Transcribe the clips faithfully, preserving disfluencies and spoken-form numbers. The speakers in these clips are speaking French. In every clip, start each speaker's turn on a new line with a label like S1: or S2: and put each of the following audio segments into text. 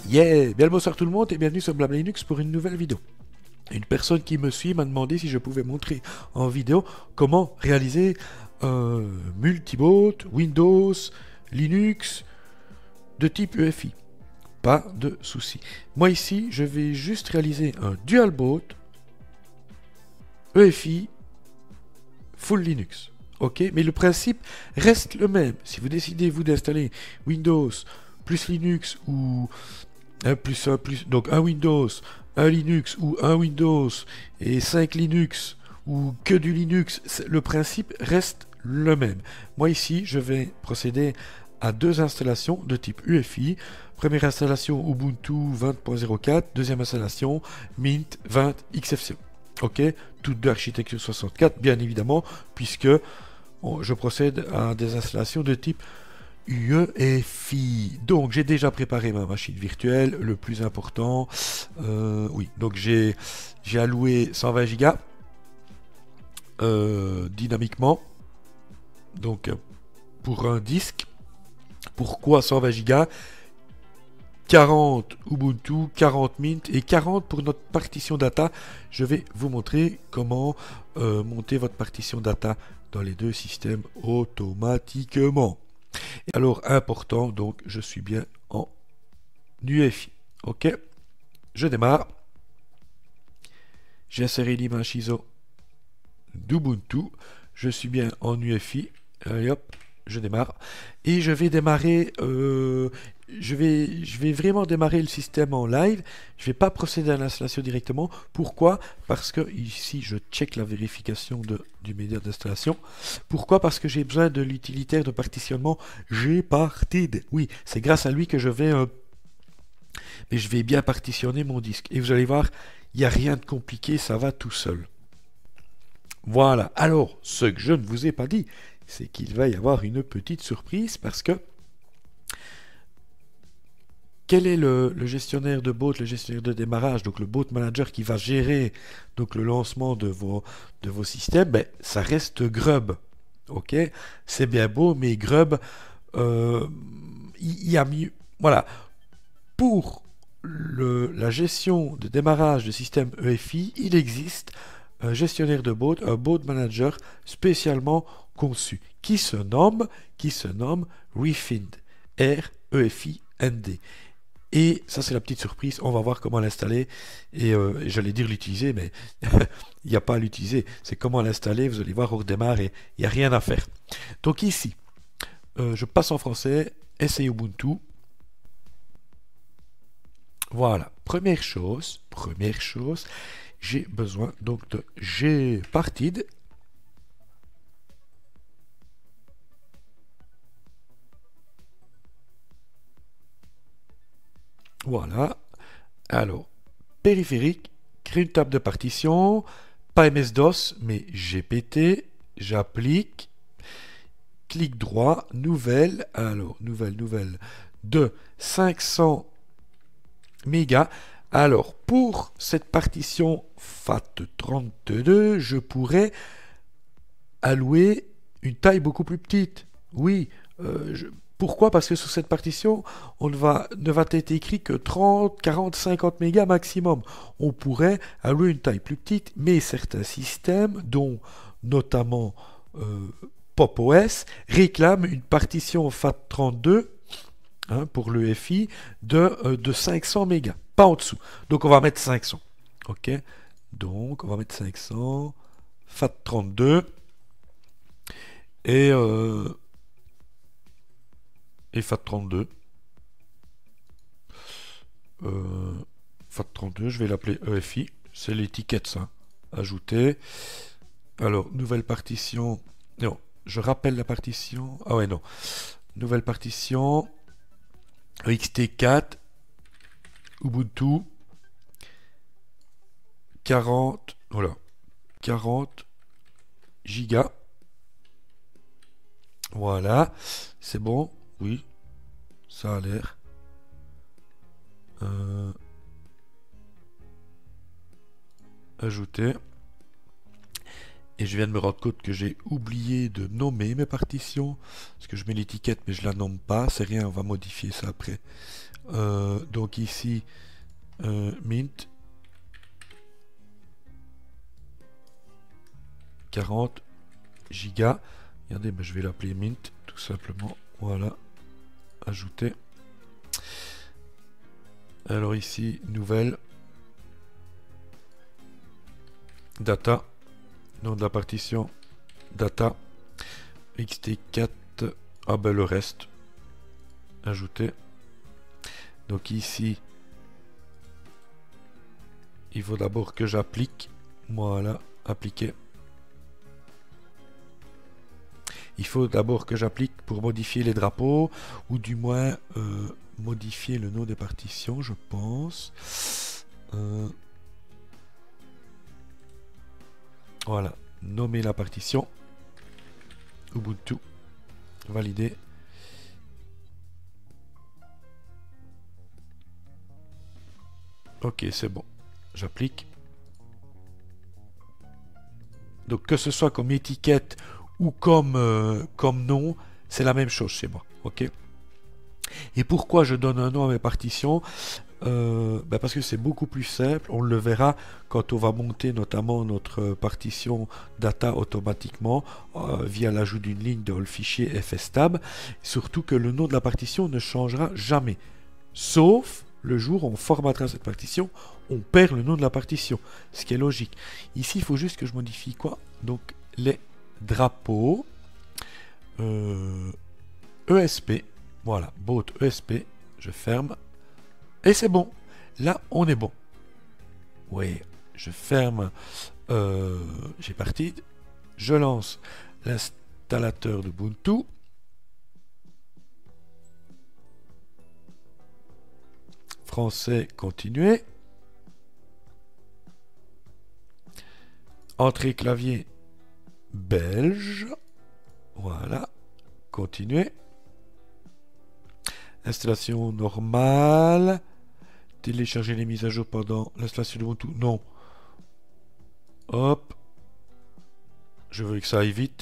S1: Yeah, bien le bonsoir tout le monde et bienvenue sur Blabla Linux pour une nouvelle vidéo. Une personne qui me suit m'a demandé si je pouvais montrer en vidéo comment réaliser un multiboot Windows, Linux de type U E F I. Pas de souci. Moi ici, je vais juste réaliser un dual boot U E F I full Linux. Ok, mais le principe reste le même. Si vous décidez vous d'installer Windows plus Linux ou un plus un plus donc un Windows, un Linux ou un Windows et cinq Linux ou que du Linux, le principe reste le même. Moi ici, je vais procéder à deux installations de type U E F I. Première installation Ubuntu vingt point zéro quatre, deuxième installation Mint vingt X F C E. Ok, toutes deux architecture soixante-quatre bien évidemment, puisque bon, je procède à des installations de type U E F I. Donc j'ai déjà préparé ma machine virtuelle, le plus important. Euh, oui, donc j'ai j'ai alloué cent vingt gigas euh, dynamiquement. Donc pour un disque. Pourquoi cent vingt gigas? quarante Ubuntu, quarante Mint et quarante pour notre partition data. Je vais vous montrer comment euh, monter votre partition data dans les deux systèmes automatiquement. Et alors, important, donc je suis bien en U E F I. Ok, je démarre. J'ai inséré l'image I S O d'Ubuntu. Je suis bien en U E F I. Allez hop, je démarre. Et je vais démarrer... Euh, Je vais, je vais vraiment démarrer le système en live. Je ne vais pas procéder à l'installation directement. Pourquoi? Parce que ici, je check la vérification de, du média d'installation. Pourquoi? Parce que j'ai besoin de l'utilitaire de partitionnement Gparted. Oui, c'est grâce à lui que je vais, euh, mais je vais bien partitionner mon disque. Et vous allez voir, il n'y a rien de compliqué, ça va tout seul. Voilà. Alors, ce que je ne vous ai pas dit, c'est qu'il va y avoir une petite surprise parce que quel est le, le gestionnaire de boot, le gestionnaire de démarrage, donc le boot manager qui va gérer donc le lancement de vos, de vos systèmes? Ben, ça reste Grub. Ok, c'est bien beau, mais Grub, euh, il y a mieux. Voilà. Pour le, la gestion de démarrage de système U E F I, il existe un gestionnaire de boot, un boot manager spécialement conçu, qui se nomme, qui se nomme Refind. R E F I N D. Et ça, c'est la petite surprise. On va voir comment l'installer. Et euh, j'allais dire l'utiliser, mais il n'y a pas à l'utiliser. C'est comment l'installer. Vous allez voir, on redémarre et il n'y a rien à faire. Donc ici, euh, je passe en français. Essaye Ubuntu. Voilà. Première chose, première chose, j'ai besoin donc de Gparted. Voilà. Alors, périphérique, créer une table de partition, pas M S DOS, mais G P T, j'applique, clic droit, nouvelle, alors, nouvelle, nouvelle, de cinq cents mégas. Alors, pour cette partition F A T trente-deux, je pourrais allouer une taille beaucoup plus petite. Oui, euh, je... Pourquoi? Parce que sur cette partition, on ne va, ne va être écrit que trente, quarante, cinquante mégas maximum. On pourrait allouer une taille plus petite, mais certains systèmes, dont notamment euh, Pop O S, réclament une partition F A T trente-deux hein, pour l'U E F I de, euh, de cinq cents mégas, pas en dessous. Donc on va mettre cinq cents. Ok, donc on va mettre cinq cents, F A T trente-deux et euh, et F A T trente-deux. Euh, F A T trente-deux, je vais l'appeler E F I. C'est l'étiquette, ça. Ajouter. Alors, nouvelle partition. Non, je rappelle la partition. Ah ouais, non. Nouvelle partition. E X T quatre. Ubuntu. quarante. Voilà. quarante gigas. Voilà. C'est bon. Oui, ça a l'air. Euh, ajouter. Et je viens de me rendre compte que j'ai oublié de nommer mes partitions. Parce que je mets l'étiquette mais je la nomme pas. C'est rien, on va modifier ça après. euh, donc ici, euh, Mint. quarante gigas. Regardez, ben, je vais l'appeler Mint, tout simplement. Voilà. Ajouter. Alors ici, nouvelle. Data. Nom de la partition. Data. X T quatre. Ah ben le reste. Ajouter. Donc ici, il faut d'abord que j'applique. Voilà, appliquer. Il faut d'abord que j'applique pour modifier les drapeaux, ou du moins euh, modifier le nom des partitions, je pense. Euh, voilà, nommer la partition. Ubuntu, valider. Ok, c'est bon. J'applique. Donc que ce soit comme étiquette ou comme, euh, comme nom, c'est la même chose chez moi. Ok. Et pourquoi je donne un nom à mes partitions? euh, ben Parce que c'est beaucoup plus simple. On le verra quand on va monter notamment notre partition data automatiquement euh, via l'ajout d'une ligne dans le fichier fstab. Surtout que le nom de la partition ne changera jamais. Sauf le jour où on formatera cette partition, on perd le nom de la partition. Ce qui est logique. Ici, il faut juste que je modifie quoi? Donc les drapeaux euh, E S P. Voilà, boat E S P. Je ferme. Et c'est bon. Là, on est bon. Oui, je ferme. Euh, J'ai parti. Je lance l'installateur d'Ubuntu. Français, continuer. Entrée clavier belge. Voilà. Continuer. Installation normale. Télécharger les mises à jour pendant l'installation de Ubuntu. Non. Hop. Je veux que ça aille vite.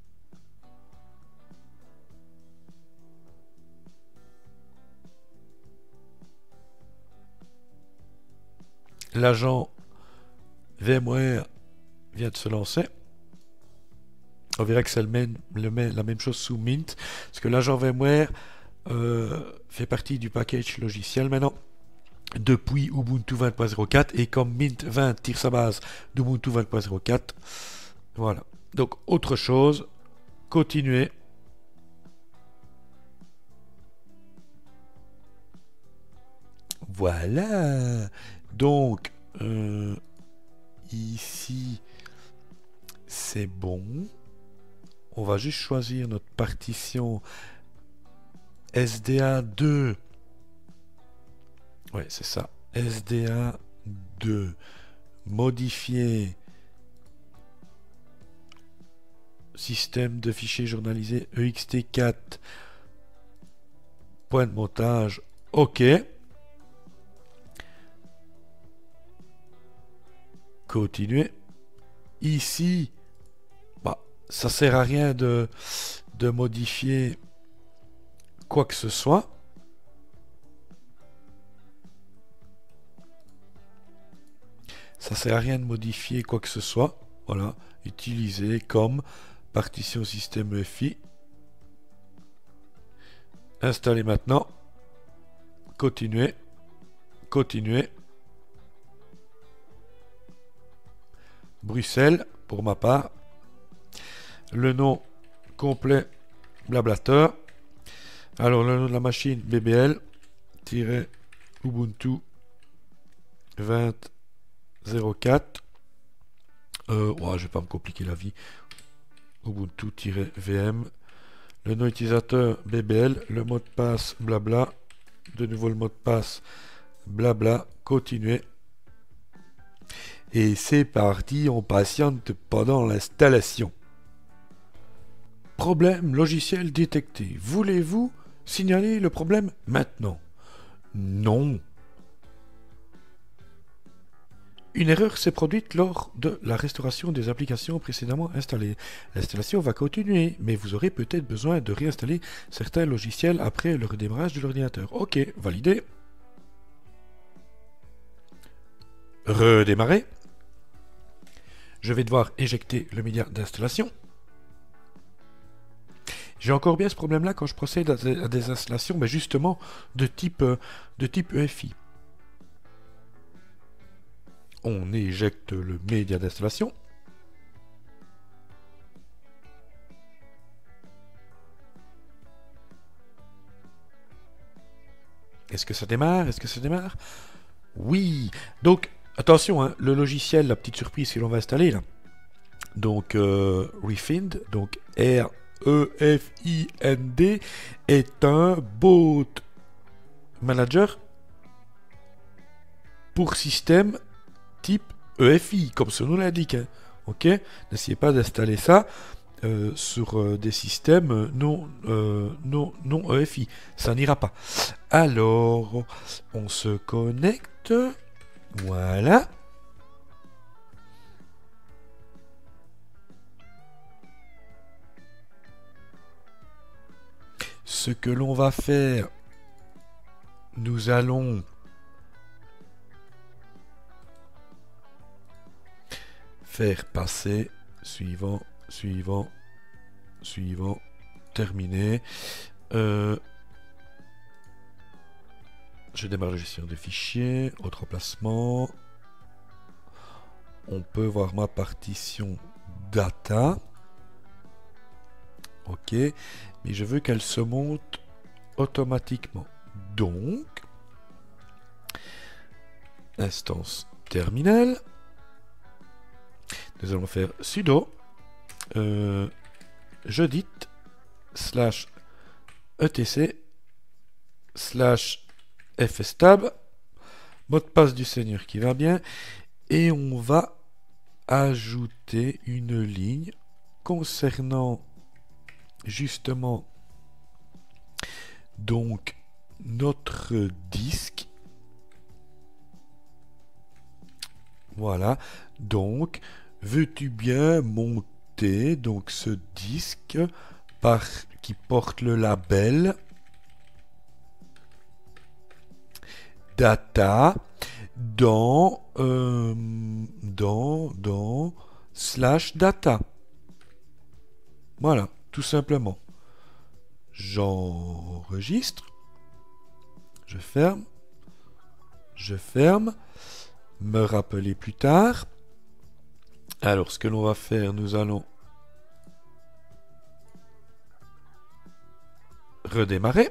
S1: L'agent VMware vient de se lancer. On verra que c'est le même, le même, la même chose sous Mint. Parce que l'agent VMware euh, fait partie du package logiciel maintenant. Depuis Ubuntu vingt point zéro quatre. Et comme Mint vingt tire sa base d'Ubuntu vingt point zéro quatre. Voilà. Donc autre chose. Continuer. Voilà. Donc, euh, ici, c'est bon. On va juste choisir notre partition S D A deux. Ouais, c'est ça. S D A deux. Modifier. Système de fichiers journalisés E X T quatre. Point de montage. OK. Continuer. Ici, bah, ça sert à rien de, de modifier quoi que ce soit. Ça sert à rien de modifier quoi que ce soit. Voilà. Utiliser comme partition système E F I. Installer maintenant. Continuer. Continuer. Bruxelles, pour ma part. Le nom complet, Blablateur. Alors, le nom de la machine, B B L-Ubuntu vingt point zéro quatre. Euh, ouais, je vais pas me compliquer la vie. Ubuntu-V M. Le nom utilisateur, B B L. Le mot de passe, blabla. De nouveau, le mot de passe, blabla. Continuer. Et c'est parti, on patiente pendant l'installation. Problème logiciel détecté. Voulez-vous signaler le problème maintenant? Non. Une erreur s'est produite lors de la restauration des applications précédemment installées. L'installation va continuer, mais vous aurez peut-être besoin de réinstaller certains logiciels après le redémarrage de l'ordinateur. Ok, validé. redémarrer. Je vais devoir éjecter le média d'installation. J'ai encore bien ce problème-là quand je procède à des, à des installations, mais justement de type, euh, de type E F I. On éjecte le média d'installation. Est-ce que ça démarre? Est-ce que ça démarre? Oui. Donc, attention, hein, le logiciel, la petite surprise que l'on va installer là. Donc, euh, Refind, donc R E F I N D, est un boot manager pour système type E F I, comme son nom l'indique. Hein. Ok? N'essayez pas d'installer ça euh, sur euh, des systèmes non, euh, non, non E F I. Ça n'ira pas. Alors, on se connecte. Voilà. Ce que l'on va faire, nous allons faire passer suivant, suivant, suivant, terminé. Euh, je démarre la gestion des fichiers, autre emplacement. On peut voir ma partition data. Ok, mais je veux qu'elle se monte automatiquement. Donc, instance terminal. Nous allons faire sudo euh, jedit slash etc slash fstab, mot de passe du seigneur qui va bien, et on va ajouter une ligne concernant justement donc notre disque. Voilà, donc veux-tu bien monter donc ce disque par qui porte le label data dans euh, dans dans slash data. Voilà, tout simplement. J'enregistre, je ferme, je ferme, me rappeler plus tard. Alors, ce que l'on va faire, nous allons redémarrer.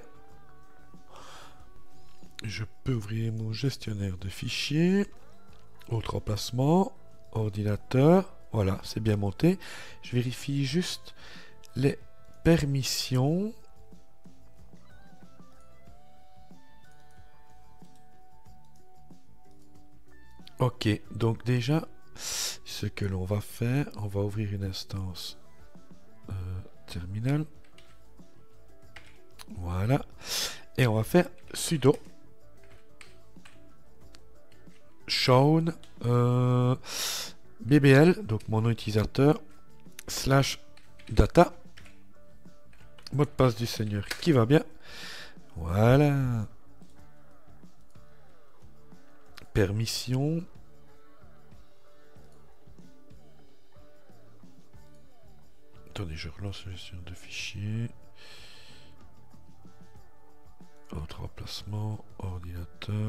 S1: Je peux ouvrir mon gestionnaire de fichiers, autre emplacement, ordinateur. Voilà, c'est bien monté. Je vérifie juste les permissions. Ok, donc déjà, ce que l'on va faire, on va ouvrir une instance euh, terminal. Voilà. Et on va faire sudo shown euh, bbl, donc mon nom utilisateur, slash data, mot de passe du seigneur qui va bien. Voilà. Permission. Attendez, je relance la gestion de fichiers. Autre emplacement, ordinateur.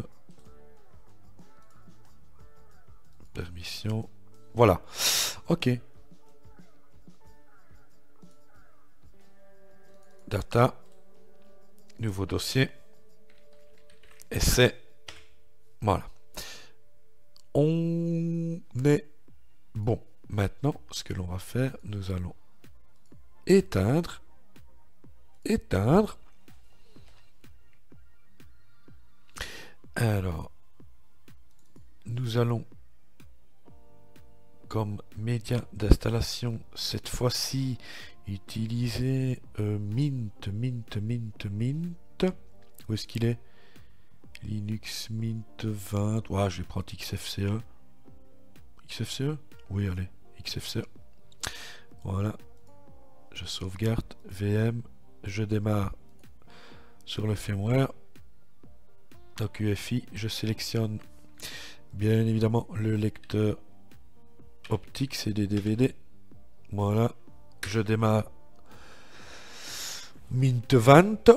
S1: Permission. Voilà. Ok. Data. Nouveau dossier. Essai. Voilà. On est bon. Maintenant, ce que l'on va faire, nous allons éteindre. Éteindre. Alors, nous allons, comme média d'installation, cette fois-ci, utiliser euh, Mint, Mint, Mint, Mint. Où est-ce qu'il est? Linux Mint vingt. Ouais, je vais prendre X F C E. X F C E? Oui, allez, X F C E. Voilà. Je sauvegarde. V M. Je démarre sur le firmware. Donc U E F I, je sélectionne bien évidemment le lecteur optique, C D D V D. Voilà, je démarre Mint vingt.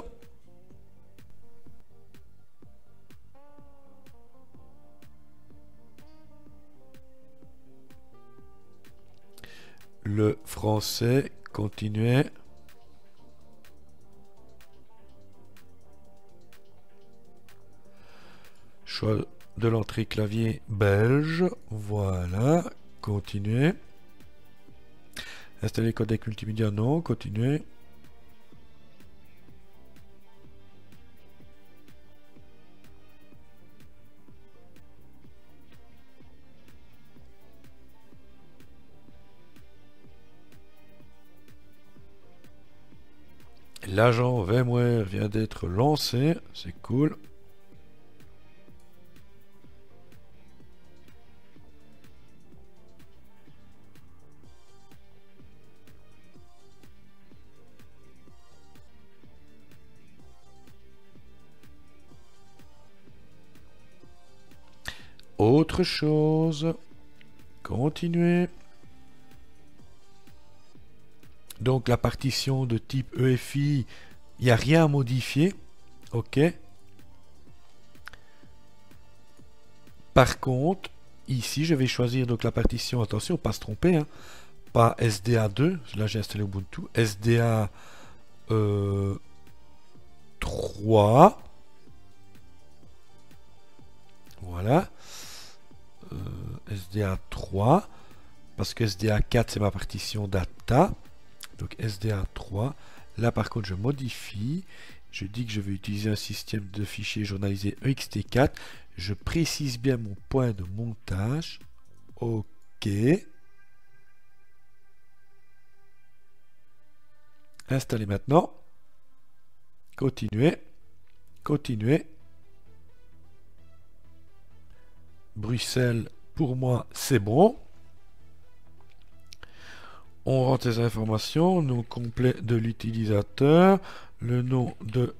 S1: Le français, continuez. Choix de l'entrée clavier belge. Voilà, continuez. Installer codec multimédia, non, continuez. L'agent VMware vient d'être lancé, c'est cool. Autre chose, continuez. Donc la partition de type E F I, il n'y a rien à modifier. Ok. Par contre, ici, je vais choisir donc la partition, attention, pas se tromper, hein, pas S D A deux, là j'ai installé Ubuntu, S D A euh, trois. Voilà. Euh, S D A trois. Parce que S D A quatre, c'est ma partition data. Donc S D A trois. Là, par contre, je modifie. Je dis que je vais utiliser un système de fichiers journalisé E X T quatre. Je précise bien mon point de montage. OK. Installer maintenant. Continuer. Continuer. Bruxelles, pour moi, c'est bon. On rentre les informations, nom complet de l'utilisateur, le nom de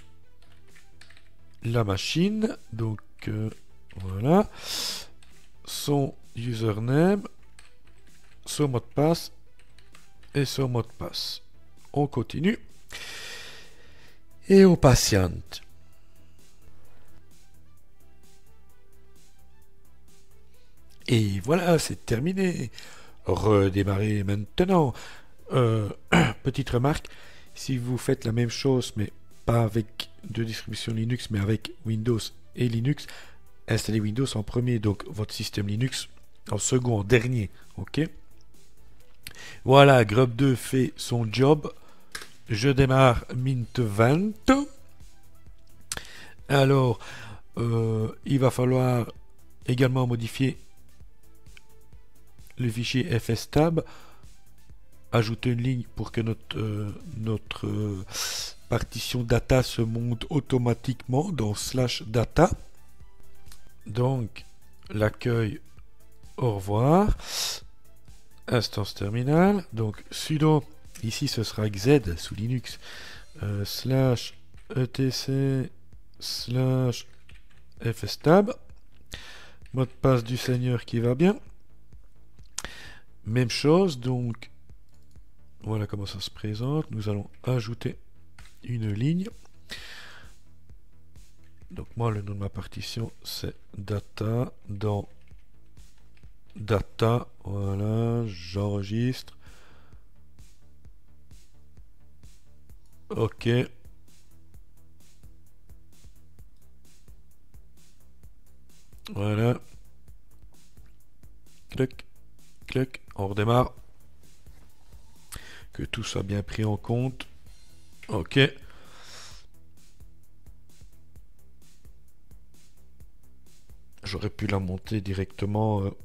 S1: la machine, donc euh, voilà, son username, son mot de passe et son mot de passe. On continue et on patiente. Et voilà, c'est terminé. Redémarrer maintenant. Euh, petite remarque, si vous faites la même chose, mais pas avec deux distributions Linux, mais avec Windows et Linux, installez Windows en premier, donc votre système Linux en second, en dernier. Ok. Voilà, Grub deux fait son job. Je démarre Mint vingt. Alors, euh, il va falloir également modifier le fichier fstab, ajouter une ligne pour que notre, euh, notre euh, partition data se monte automatiquement dans slash data. Donc, l'accueil, au revoir. Instance terminale. Donc, sudo, ici ce sera x sous Linux, euh, slash etc slash fstab. Mot de passe du seigneur qui va bien. Même chose, donc voilà comment ça se présente. Nous allons ajouter une ligne. Donc moi, le nom de ma partition, c'est data. Dans data, voilà, j'enregistre. OK. Voilà. Clic. Clic, on redémarre. Que tout soit bien pris en compte. OK. J'aurais pu la monter directement. Euh...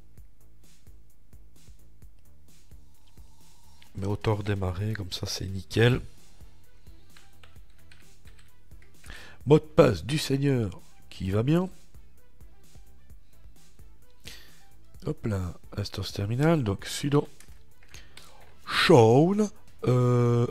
S1: Mais autant redémarrer, comme ça c'est nickel. Mot de passe du seigneur qui va bien. Hop là, instance terminale, donc sudo shown, euh,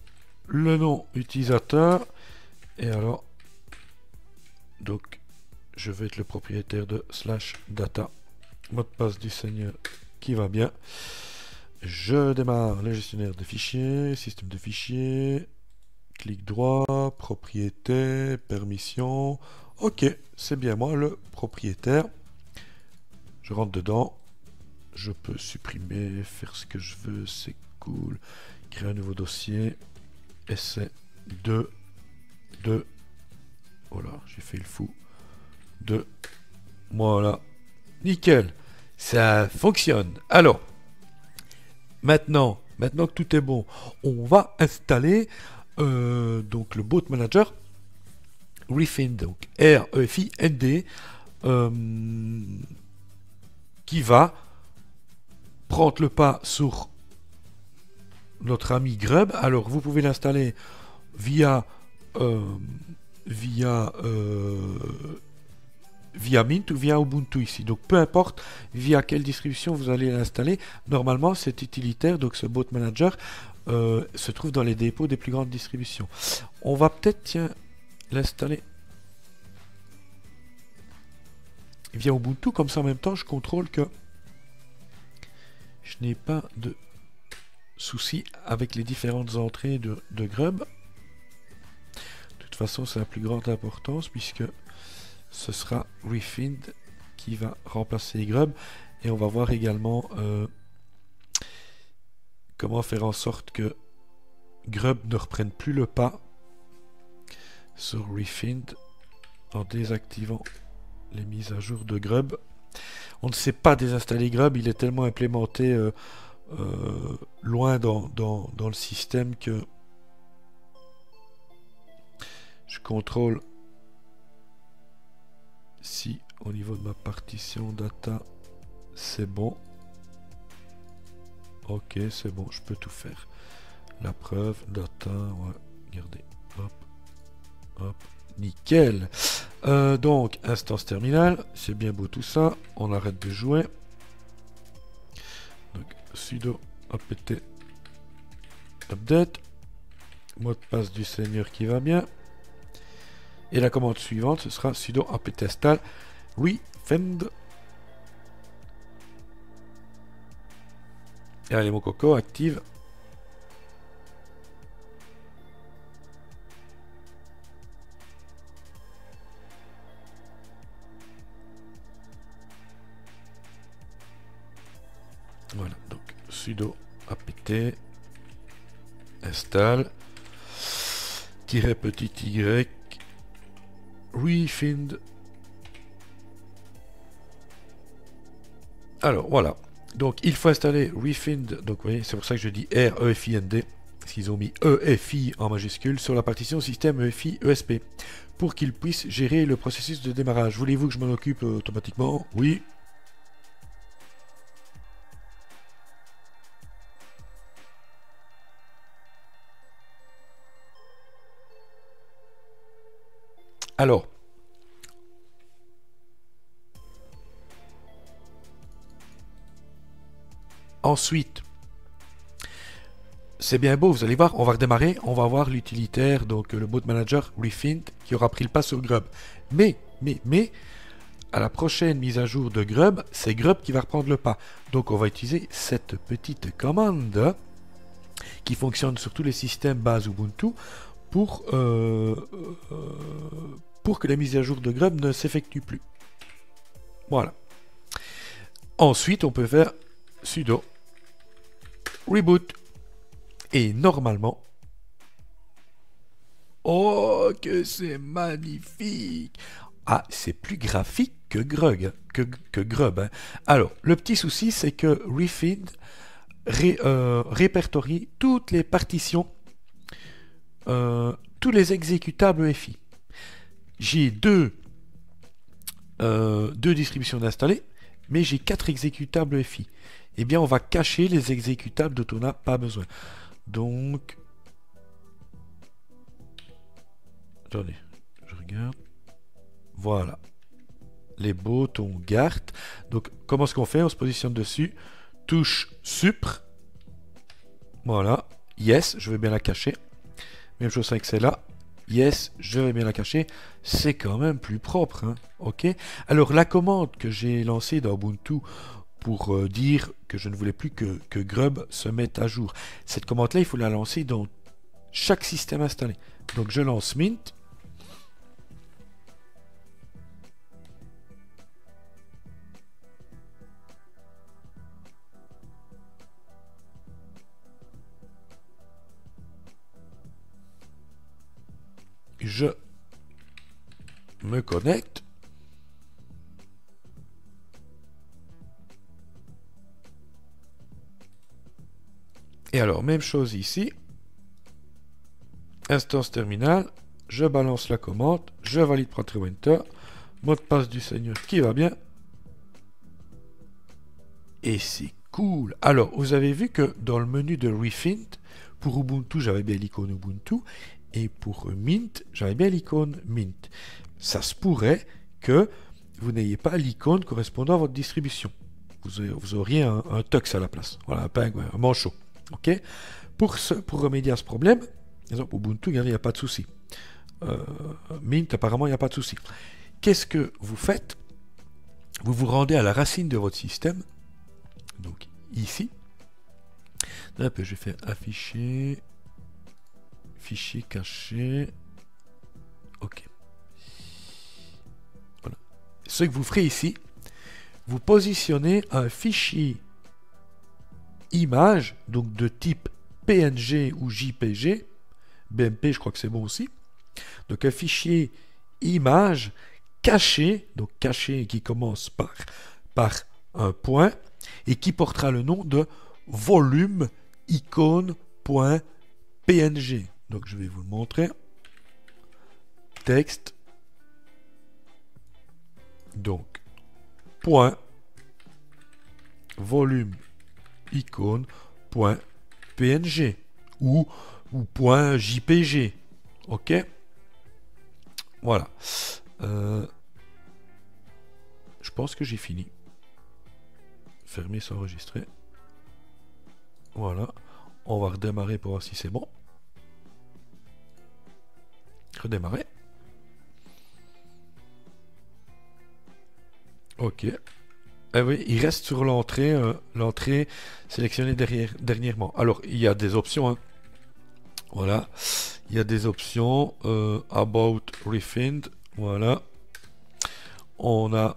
S1: le nom utilisateur, et alors, donc, je vais être le propriétaire de slash data. Mot de passe du seigneur qui va bien. Je démarre le gestionnaire de fichiers, système de fichiers, clic droit, propriété, permission. Ok, c'est bien moi le propriétaire. Je rentre dedans. Je peux supprimer, faire ce que je veux, c'est cool. Créer un nouveau dossier. Essai deux, deux. Voilà, j'ai fait le fou. deux. Voilà. Nickel. Ça fonctionne. Alors, maintenant, maintenant que tout est bon, on va installer euh, donc le Boat Manager Refind, donc R E F I N D, euh, qui va prendre le pas sur notre ami Grub. Alors, vous pouvez l'installer via euh, via euh, via Mint ou via Ubuntu ici. Donc, peu importe via quelle distribution vous allez l'installer. Normalement, cet utilitaire, donc ce Boat Manager, euh, se trouve dans les dépôts des plus grandes distributions. On va peut-être, tiens, l'installer via Ubuntu, comme ça en même temps, je contrôle que je n'ai pas de soucis avec les différentes entrées de, de Grub. De toute façon, c'est la plus grande importance puisque ce sera Refind qui va remplacer Grub. Et on va voir également euh, comment faire en sorte que Grub ne reprenne plus le pas sur Refind en désactivant les mises à jour de Grub. On ne sait pas désinstaller Grub, il est tellement implémenté euh, euh, loin dans, dans, dans le système que je contrôle si au niveau de ma partition data c'est bon. Ok, c'est bon, je peux tout faire. La preuve, data, ouais, regardez, hop, hop, nickel. Euh, donc, instance terminale, c'est bien beau tout ça, on arrête de jouer. Donc, sudo apt update, mot de passe du seigneur qui va bien. Et la commande suivante, ce sera sudo apt install refind. Et allez mon coco, active. Voilà, donc sudo apt install tiret petit y refind. Alors voilà, donc il faut installer refind, donc vous voyez, c'est pour ça que je dis R E F I N D, parce qu'ils ont mis E F I en majuscule sur la partition système E F I E S P, pour qu'il puisse gérer le processus de démarrage. Voulez-vous que je m'en occupe euh, automatiquement? Oui. Alors, ensuite, c'est bien beau, vous allez voir, on va redémarrer, on va voir l'utilitaire, donc le Boat Manager Refind, qui aura pris le pas sur Grub. Mais, mais, mais, à la prochaine mise à jour de Grub, c'est Grub qui va reprendre le pas. Donc on va utiliser cette petite commande qui fonctionne sur tous les systèmes base Ubuntu pour, euh, euh, pour que la mise à jour de Grub ne s'effectue plus. Voilà. Ensuite, on peut faire sudo reboot. Et normalement, oh que c'est magnifique! Ah, c'est plus graphique que Grub. Que, que Grub hein. Alors, le petit souci, c'est que Refind ré, euh, répertorie toutes les partitions, euh, tous les exécutables E F I. J'ai deux, euh, deux distributions d'installer, mais j'ai quatre exécutables E F I. Eh bien, on va cacher les exécutables dont on n'a pas besoin. Donc, attendez, je regarde. Voilà. Les boutons garde. Donc, comment est-ce qu'on fait? On se positionne dessus. Touche supr. Voilà. Yes, je vais bien la cacher. Même chose avec celle-là. Yes, je vais bien la cacher. C'est quand même plus propre. Hein. Ok. Alors, la commande que j'ai lancée dans Ubuntu pour euh, dire que je ne voulais plus que, que Grub se mette à jour. Cette commande-là, il faut la lancer dans chaque système installé. Donc, je lance Mint. Je me connecte. Et alors, même chose ici. Instance terminale. Je balance la commande. Je valide Printer Enter. Mot de passe du Seigneur qui va bien. Et c'est cool. Alors, vous avez vu que dans le menu de Refint, pour Ubuntu, j'avais bien l'icône Ubuntu. Et pour Mint, j'avais bien l'icône Mint. Ça se pourrait que vous n'ayez pas l'icône correspondant à votre distribution. Vous, vous auriez un, un tux à la place. Voilà, un pingouin, un manchot. Ok. Pour, ce, pour remédier à ce problème, exemple, Ubuntu, il n'y a pas de souci. Euh, Mint, apparemment, il n'y a pas de souci. Qu'est-ce que vous faites? Vous vous rendez à la racine de votre système. Donc, ici. Hop, je vais faire afficher. Fichier caché. Ok. Voilà. Ce que vous ferez ici, vous positionnez un fichier image, donc de type P N G ou J P G. B M P, je crois que c'est bon aussi. Donc un fichier image caché, donc caché qui commence par, par un point et qui portera le nom de volume icône.png. Donc je vais vous le montrer. Texte. Donc, point, volume, icône, point, png ou, ou point jpg. Ok. Voilà. Euh, je pense que j'ai fini. Fermer, s'enregistrer. Voilà. On va redémarrer pour voir si c'est bon. Redémarrer. Ok. Ah oui, il reste sur l'entrée, euh, l'entrée sélectionnée derrière, dernièrement. Alors, il y a des options. Hein. Voilà. Il y a des options. Euh, About Refind. Voilà. On a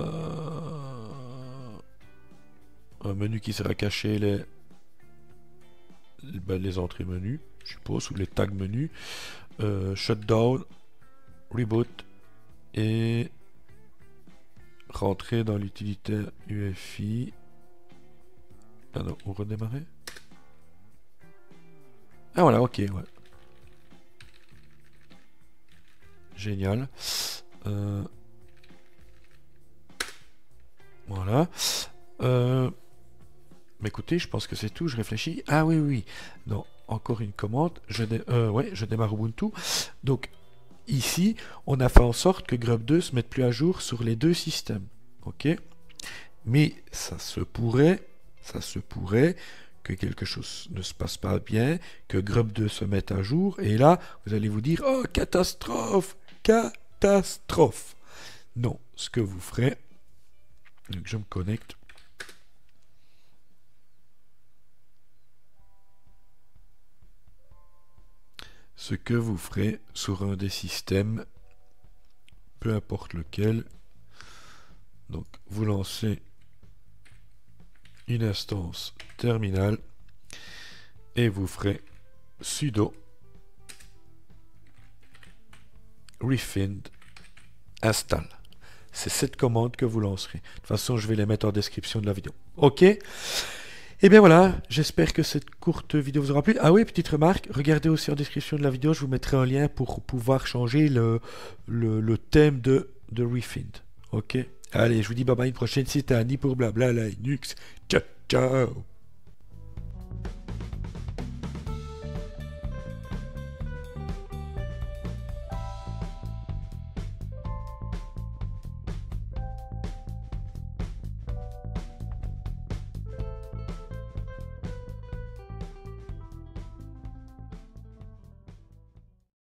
S1: euh, un menu qui sera caché les, ben, les entrées menus, je suppose, ou les tags menus. Euh, shutdown, reboot et rentrer dans l'utilitaire U F I. Ah non, on redémarrait. Ah voilà, ok, ouais. Génial. Euh, voilà. Euh, mais écoutez, je pense que c'est tout. Je réfléchis. Ah oui, oui. Non, encore une commande. Je, dé euh, ouais, je démarre Ubuntu. Donc, ici, on a fait en sorte que Grub deux se mette plus à jour sur les deux systèmes. Ok. Mais ça se pourrait, ça se pourrait que quelque chose ne se passe pas bien, que Grub deux se mette à jour. Et là, vous allez vous dire, oh, catastrophe, catastrophe. Non, ce que vous ferez, donc je me connecte. Ce que vous ferez sur un des systèmes, peu importe lequel, donc vous lancez une instance terminale et vous ferez sudo refind install. C'est cette commande que vous lancerez. De toute façon, je vais les mettre en description de la vidéo. Ok? Et bien voilà, j'espère que cette courte vidéo vous aura plu. Ah oui, petite remarque, regardez aussi en description de la vidéo, je vous mettrai un lien pour pouvoir changer le, le, le thème de, de Refind. Ok? Allez, je vous dis bye bye, une prochaine, c'était Annie pour Blabla Linux. Ciao, ciao!